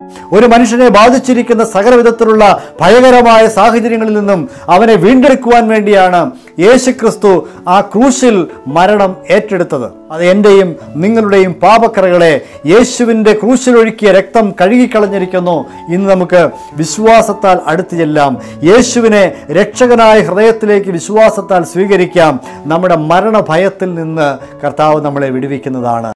ഒരു മനുഷ്യനെ ബാധിച്ചിരിക്കുന്ന സകലവിധത്തിലുള്ള ഭയകരമായ സാഹചര്യങ്ങളിൽ നിന്നും അവനെ വീണ്ടെടുക്കുവാൻ വേണ്ടിയാണ് യേശുക്രിസ്തു ആ ക്രൂശിൽ മരണം ഏറ്റെടുത്തത്. അത് എൻ്റെയും നിങ്ങളുടെയും പാപക്കറകളെ യേശുവിൻ്റെ ക്രൂശിലൊഴുക്കിയ രക്തം കഴുകിക്കളഞ്ഞിരിക്കുന്നു. ഇന്ന് നമുക്ക് വിശ്വാസത്താൽ അടുത്ത് ചെല്ലാം. യേശുവിനെ രക്ഷകനായ ഹൃദയത്തിലേക്ക് വിശ്വാസത്താൽ സ്വീകരിക്കാം. നമ്മുടെ മരണഭയത്തിൽ നിന്ന് കർത്താവ് നമ്മളെ വിടുവിക്കുന്നതാണ്.